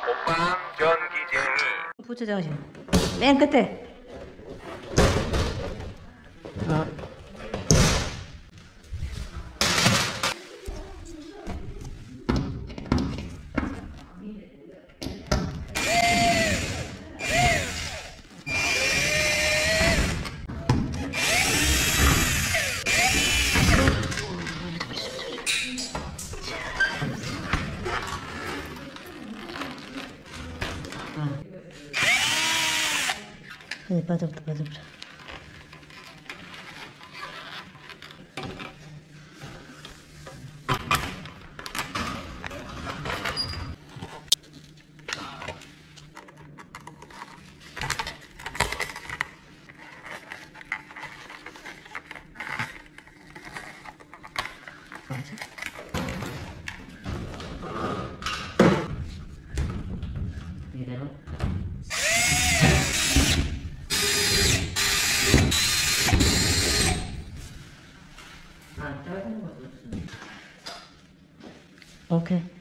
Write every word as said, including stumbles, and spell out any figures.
호빵 전기쟁이. 부처장신 맨 끝에. 어. 네, 빠져부터 빠져부터. 맞아? 이대로. 아, 짧은 거 줬어. 오케이.